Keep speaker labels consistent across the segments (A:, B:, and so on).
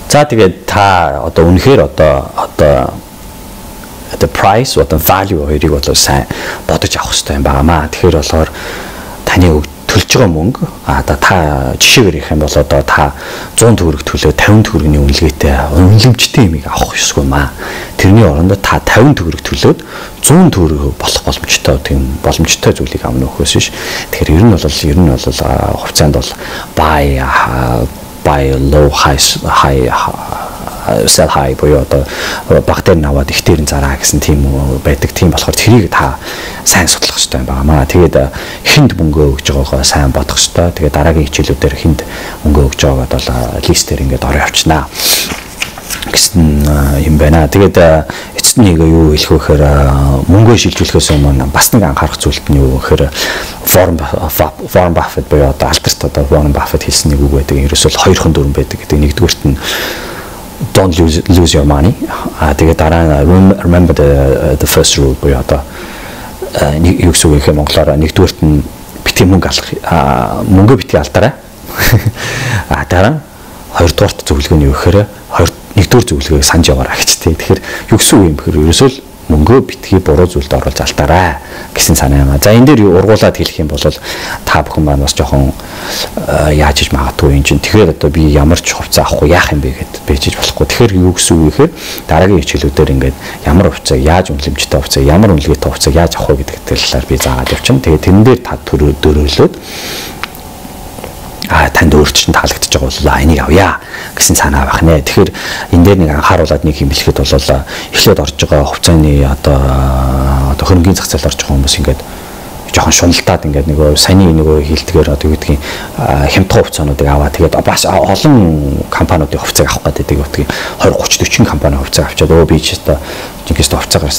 A: За тэгээд та одоо үнэхээр одоо the price 어떤 value хоёрыг бол сайн бодож авах хэрэгтэй юм байнамаа. Тэгэхээр болохоор таны төлж байгаа мөнгө та жишээгээр их юм бол одоо та 100 төгрөг төлөө 50 төгрөгийн үнэлгээтэй үнэлэмжтэй юмыг авах ёсгүй маа. Тэрний оронд та 50 төгрөг төлөөд 100 төгрөг болох боломжтой тийм боломжтой зүйлийг авах нөхөөс биш. Тэгэхээр ер нь бол хувьцаанд бол buy low high sell high буюу одоо багтаар наваад их дээрэн зараа гэсэн тийм байдаг. Тийм болохоор тэрийг та сайн судлах хэрэгтэй юм байна. Тэгээд хинд мөнгө өгж байгаагаа сайн бодох хэрэгтэй. Тэгээд дараагийн хичээлүүдээр хинд мөнгө өгж байгаад бол листээр ингээд орой авчнаа гэсэн юм байна. Тэгээд эцэст нь юу хэлэх вэ гэхээр мөнгөө шилжүүлэхээс өмнө бас нэг анхаарах зүйлт нь юу гэхээр Warren Buffett буюу одоо алтарт одоо Warren Buffett хэлсэн нэг үг байдаг. Ерөөсөө хоёрхан дүрэн байдаг гэдэг. Нэгдүгürt нь don't lose your money. Тэгээд дараа нь remember the first rule буюу одоо юу гэсэн үг юм монголоор нэгдүгürt нь битгий мөнгө алах мөнгөө битгий алдаарай. Дараа нь хоёрдугаарт зөвлөгөө нь юу гэхээр нэгдүгээр зөвлөгөөг санаж яваарай гэж тий. Тэгэхээр юу гэсэн үг юм бэхээр ерөөсөө мөнгөө битгий буруу зүйлд оруулж алдаарай гэсэн санаа юм. За энэ дээр ургуулад хэлэх юм бол та бүхэн маань бас жоохон яаж иж магадгүй юм чинь. Тэгэхээр одоо би ямар ч хувцас авахгүй яах юм бэ гэд бийж болохгүй. Тэгэхээр юу гэсэн үг вэ гэхээр дараагийн хичээлүүдээр ингээд ямар хувцас яаж үнэлэмжтэй хувцас ямар үнэлгээтэй хувцас яаж авах вэ гэдэг талаар би заагаад явчихна. Тэгээд тэрэн дээр та дөрөөлөөд танд өөрчлөлт таалагдчих байгаа бол энийг авъя гэсэн санаа байх нэ. Тэгэхээр энэ дээр нэг анхааруулад нэг юм хэлэхэд бол эхлээд орж байгаа хувьцааны одоо хөрөнгөний зах зээл орж байгаа хүмүүс ингээд жоохон шуналтаад ингээд нөгөө саяны нөгөө хилдгээр одоо юу гэдгийг хямдхан хувьцаануудыг аваа тэгээд бас олон компаниудын хувьцааг авах гэдэг үгдгийг 20 30 40 компани хувьцааг авчаад би ч одоо жинхэнэ хувьцаагаар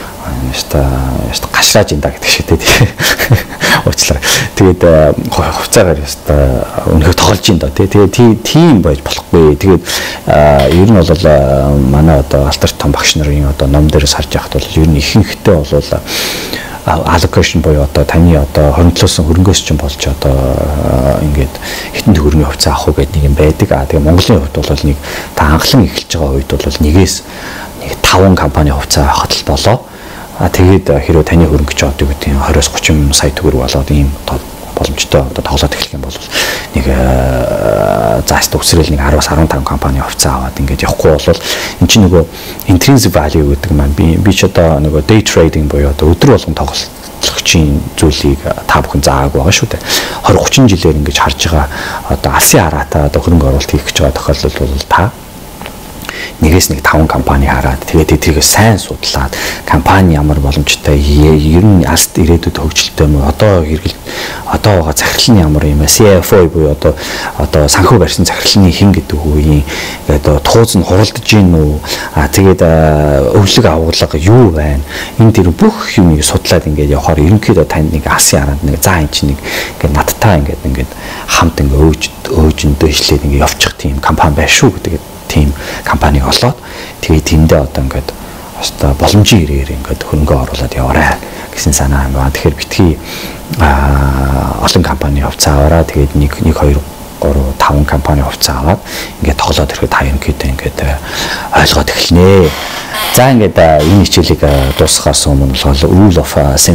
A: гашрааж инда гэдэг шиг тийм уучлаарай. Тэгээд хувьцаагаар өнөхөр тоглож ин да тэгээд тийм байж болохгүй. Тэгээд ер нь бол манай одоо алтарт том багш нарын одоо ном дээрээс харж байхад бол ер нь ихэнхдээ бол allocation буюу одоо таны одоо хоригдлуулсан хөрөнгөөс ч болж одоо ингээд хитэн төгрөгийн хувьцаа авах гэдэг нэг юм байдаг. Тэгээ Монголын хувьд бол нэг та анхлан эхэлж байгаа үед бол нэгээс нэг 5 компани хувьцаа авахад л болоо. Тэгээд хэрвээ таны хөрөнгө ч одоо гэдэг 20-30 сая төгрөг болоод ийм боломжтой одоо тоглоод эхлэх юм бол нэг заас төгсрэл нэг 10-15 компани хувьцаа аваад ингээд явахгүй бол эн чинь нөгөө intrinsic value гэдэг маань би ч одоо нөгөө day trading буюу одоо өдөр болгон тоглохчийн зүйлийг та бүхэн заагааг байгаа шүү дээ. 20-30 жилээр ингээд харж байгаа одоо алсын хараатай одоо хөрөнгө оруулалт хийх гэж байгаа тохиолдол бол та нэгээс нэг 5 компани хараад тэгээд эдрийг сайн судлаад компани ямар боломжтой ер нь алст ирээдүйд хөгжилтэй юм одоо байгаа захирлын ямар юм CFO буюу одоо санхүү барьсан захирлын хэн гэдэг үеийн одоо тууз нь хуралдаж гин үү тэгээд өвлөг авуулга юу байна энэ тэр бүх юмыг судлаад ингээд явахаар ерөнхийдөө танд нэг алсын хараанд нэг заа эн чинь нэг ингээд надтай ингээд хамт ингээд өөжөндөө ишлээд ингээд явчих тийм компани байна шүү гэдэг тийм компаниг олоод тэгээд тэндээ одоо ингээд өстой боломжийн ирээр ингээд хөрөнгө оруулаад яваарай гэсэн санаа юм байна. Тэгэхээр битгий олон компани хувьцаа аваараа тэгээд 1 2 3 5 компани хувьцаа аваад ингээд тоглоод ирэхэд та ерөнхийдөө ингээд ойлгоод эхэлнэ. За ингээд энэ хичээлийг дуусгахаас өмнө rule of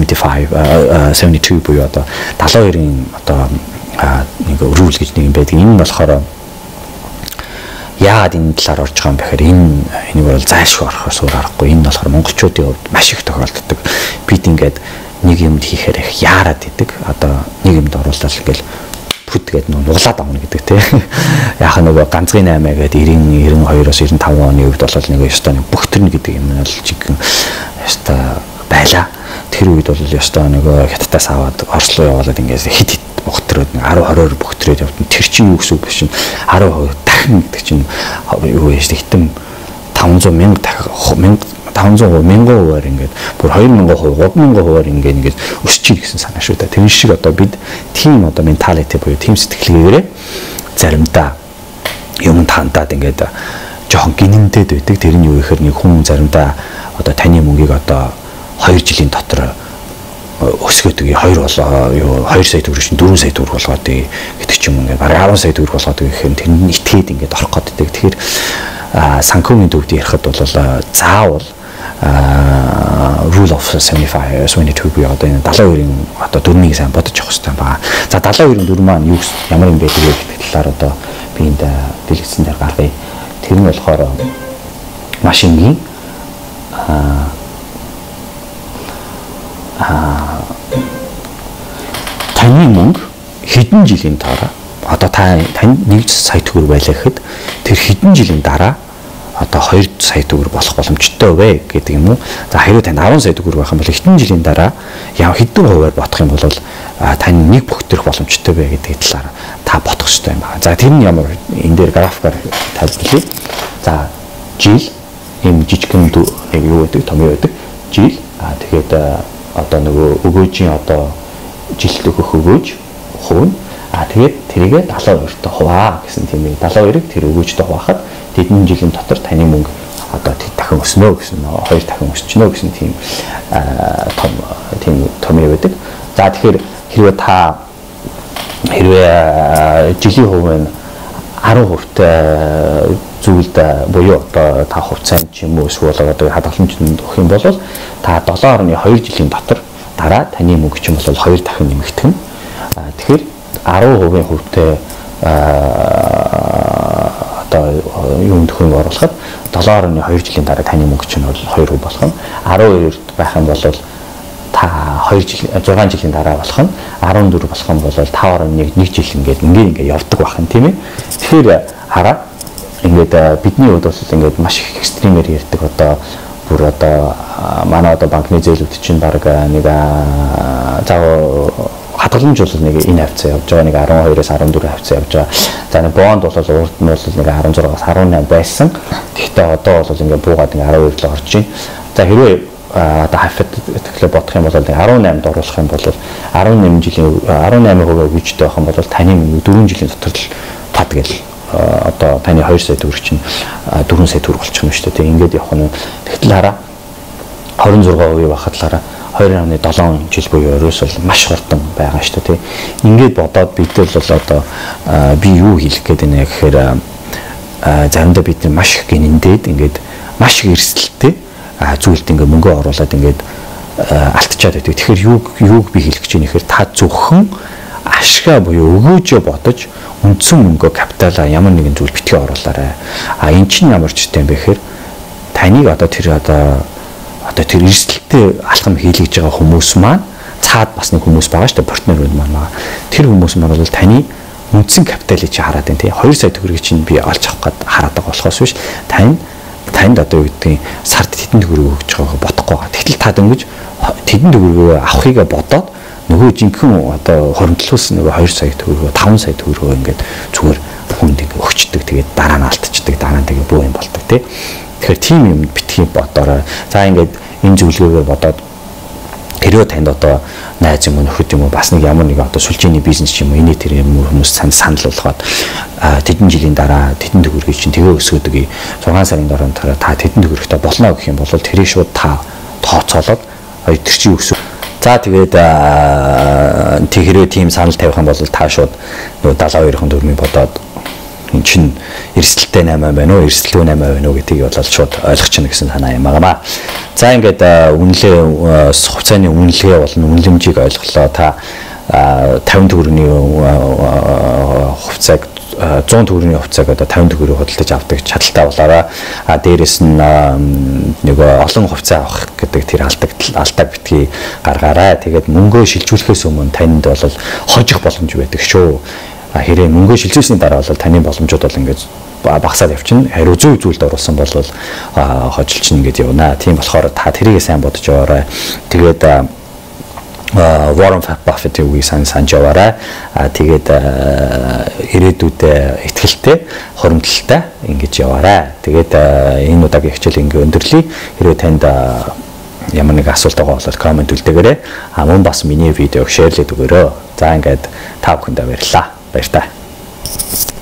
A: 72 буюу одоо 72-ын одоо нэг rule гэж нэг юм байдаг. Энэ нь болохоор яагаад энэ талаар орж байгаа юм бэхээр энийг бол зайлшгүй орохоос өөр аргагүй. Энэ болохоор монголчуудын хувьд маш их тохиолддог. Бид ингээд нэг юмд хийхээр их яарад идэг. Одоо нэг юмд оруулаад ингээл бүдгээд нуглаад авна гэдэг тийм. Яг нөгөө ганцгийн 8 гэдэг 92-оос 95 оны үед бол нэг ёстой нэг бөхтөрнө гэдэг юм бол жигэн ёстой байлаа. Тэр үед бол ёстой нөгөө хятадаас аваад Орос руу явуулаад ингээд хит бөхтрөөд 10-20 бөхтрөөд явсан. Тэр чинь юу гэсэн үг биш чинь 10% дахин гэдэг чинь юу вэ шүү дээ. 500,000 дахин 500,000-аар ингээд бүр 2,000%, 3,000%-аар ингээд өсч ийн гэсэн санаа шүү дээ. Тэр шиг одоо бид тийм одоо менталити буюу тийм сэтгэлгээгээрээ заримдаа юм тандаад ингээд жоохон гинэндэд байдаг. Тэр нь юу гэхээр нэг хүн заримдаа одоо таны мөнгийг одоо 2 жилийн дотор өсгөөдөг 2 болоо юу 2 сая төгрөг шин 4 сая төгрөг болгоод гэдэг ч юм ингээд бараг 10 сая төгрөг болгоод гэхээр тэр нь итгээд ингээд орох гэдэг. Тэгэхээр санхүүгийн төвд ярихад бол заавал rule of 75 22 буюу одоо энэ 72-ийн одоо дөрмийг сайн бодож явах хэрэгтэй байна. За 72-ийн дөрм маань юу ямар юм байдаг вэ гэдэг талаар одоо би энд дэлгэцэн дээр гаргая. Тэр нь болохоор маш энгийн таны мөнгө хэдэн жилийн дараа одоо тань 1 сая төгрөг байлаа гэхэд тэр хэдэн жилийн дараа одоо 2 сая төгрөг болох боломжтой вэ гэдэг юм уу. За хэрвээ танд 10 сая төгрөг байх юм бол хэдэн жилийн дараа хэдэн хувиар бодох юм бол тань нэг бүгдэрх боломжтой вэ гэдэг талаар та бодох хэрэгтэй юм байна. За тэр нь ямар энэ дээр графикаар тайлбарлая. За жил ийм жижигхэн нэг юу гэдэг том юу гэдэг жил тэгээд одоо нөгөө өгөөжийн одоо жилд өгөх өгөөж хувь тэгээд тэрийгээ 72-т хуваа гэсэн тийм ээ 72-ыг тэр өгөөжтэй хуваахад тэдний жилийн дотор таны мөнгө одоо дахин өснө гэсэн 2 дахин өсчихнө гэсэн тийм том юм байдаг. За тэгэхээр хэрвээ жилийн хувийн 10% зүйлд буюу одоо та хувьцаанд ч юм уу эсвэл одоо хадгаламжинд өгөх юм бол та 7.2 жилийн дотор дараа таны мөнгө ч юм бол 2 дахин нэмэгдэх нь. Тэгэхээр 10% хувьтай одоо юунд хөнгө оруулахад 7.2 жилийн дараа таны мөнгө чинь бол 2% болох нь 12 байх юм бол та 6 жилийн дараа болох нь 14 болох юм бол 5.1 жил ингээд явдаг байх нь тийм ээ. Тэгэхээр хараа ингээд бидний хувьд бол ингээд маш их экстремээр ярьдаг одоо бүр одоо манай одоо банкны зээлүүд чинь баг нэг хадгаламж бол нэг энэ хавцаа явж байгаа нэг 12-аас 14 хавцаа явж байгаа. За нэг бонд бол урд нь бол нэг 16-аас 18 байсан. Гэхдээ одоо бол ингээд буугаад нэг 12 л орж байна. За хэрвээ одоо хафт тэгэхээр бодох юм бол 18-д оруулах юм бол 18 жилийн 18% өгөөжтэй байх юм бол таны 4 жилийн дотор л тад гэл одоо таны 2 сая төгрөг чинь 4 сая төгрөг болчих юм шүү дээ. Ингээд явах нь тэгтэл хараа 26% байхад хараа 2.7 жил буюу ерөөс бол маш хурдан байгаа шүү дээ. Ингээд бодоод бид л бол одоо би юу хэлэх гээд байна гэхээр заримдаа бид маш их гинэндээд ингээд маш их эрсдэлтэй зүйлд ингээд мөнгө оруулаад ингээд алтчаад байдаг. Тэгэхээр юуг би хэлэх гэж байна гэхээр та зөвхөн ашгаа буюу өгөөжөө бодож үндсэн мөнгө капиталаа ямар нэгэн зүйл битгий оруулаарай. Эн чинь ямар ч юм бэ гэхээр таныг одоо тэр эрсдэлтэй алхам хийлгэж байгаа хүмүүс маань цаад бас нэг хүмүүс байгаа шүү дээ партнерууд маань. Тэр хүмүүс маань бол таны үндсэн капиталыг чи хараад байна тий 2 сая төгрөгийг чинь би олж авах гээд хараад байгаа болохоос биш танд одоо юу гэдгийг сард тэдэн төгрөг өгч байгааг бодохгүй байгаа. Тэгтэл та дөнгөж тэдэн төгрөгөө авахыгаа бодоод нөгөө жинхэнэ одоо хоримтлуулс нөгөө 2 сая төгрөгөө 5 сая төгрөгөө ингээд зүгээр хүнд ингээд өгчдөг. Тэгээд дараа нь алдчихдаг. Дараа нь тэгээд буу юм болдог тий. Тэгэхээр тийм юм битгий бодорой. За ингээд энэ зөвлөгөөгөө бодоод хэрвээ танд одоо найз юм уу нөхөд юм уу бас нэг ямар нэг одоо сүлжээний бизнес юм уу энэ тэр юм хүмүүс санал болгоод тэдэн жилийн дараа тэдэн төгрөгийг чинь тэгээ өсгөөдөг 6 сарын дараа та тэдэн төгрөгтэй болно гэх юм бол тэрийг шууд та тооцоолоод тэр чинь өсөв. За тэгээд тэгэхээр тийм санал тавих юм бол та шууд нөгөө 72-ын дөрмийг бодоод эн чин эрсдэлтэй 8 байна уу эрсдэлгүй 8 байна уу гэдгийг бол шууд ойлгох чинь гэсэн санаа юм аа. За ингээд үнэлгээ хувьцааны үнэлгээ болон үнэлэмжийг ойлголоо. Та 50 төгрөгийн хувьцааг 100 төгрөгийн хувьцааг одоо 50 төгрөгийг худалдаж авдаг чадaltaй болоорой. Дээрэс нь нөгөө олон хувьцаа авах гэдэг тэр алдааг битгий гаргаарай. Тэгээд мөнгөө шилжүүлэхээс өмнө танд бол хожих боломж байдаг шүү. Хэрэг мөнгө шилжүүлсний дараа бол таны боломжууд бол ингээд багасаад явчихна. Хариу зөв зүйлд оруулсан бол хожилчин ингээд явна. Тийм болохоор та тэрийг сайн бодож яваарай. Тэгээд Warren Buffett-ийн үгийг санаж яваарай. Тэгээд ирээдүйдээ ихтгэлтэй, хоримтлалтай ингэж яваарай. Тэгээд энэ удаагийн хичээл ингээд өндөрлөе. Хэрвээ танд ямар нэг асуулт байгаа бол комент үлдээгээрэй. Мөн бас миний видеог шеэрлээд өгөөрэй. За ингээд та бүхэндээ баярлалаа. Баяр таа.